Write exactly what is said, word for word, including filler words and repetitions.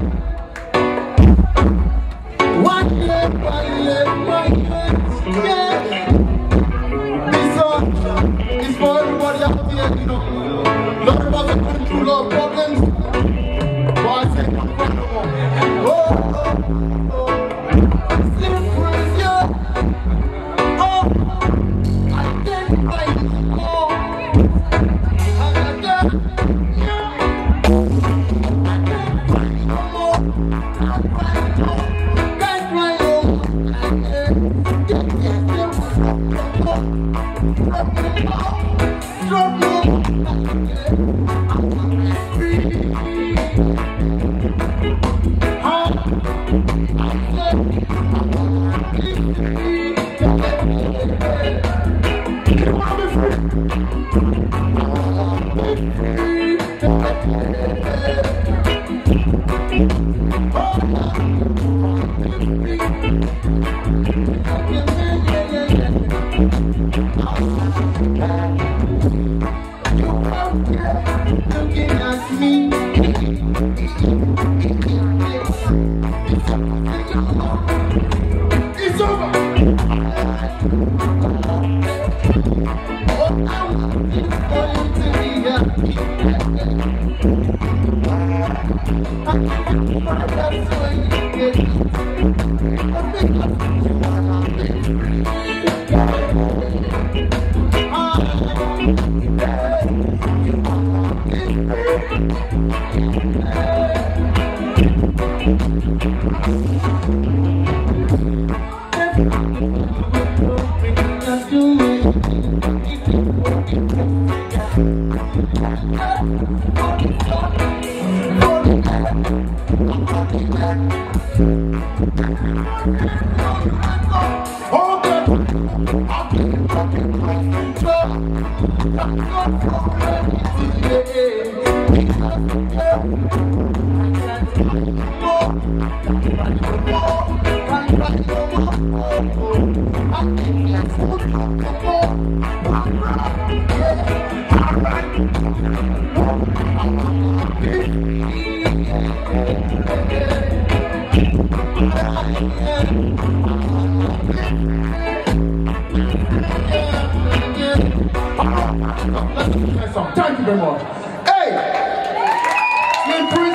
One leg, one leg, one leg, yeah. This song is for everybody out there, you know. A lot of us are going through a lot of problems. But I say, oh, oh, oh, slippery, yeah. Oh, I can't fight it, oh, I can't, yeah. I can't fight it no more. I can't fight it no more. Looking at me, it's over. Oh, I want it for you to be happy. That's the way you get it. I think thank you very much. Hey,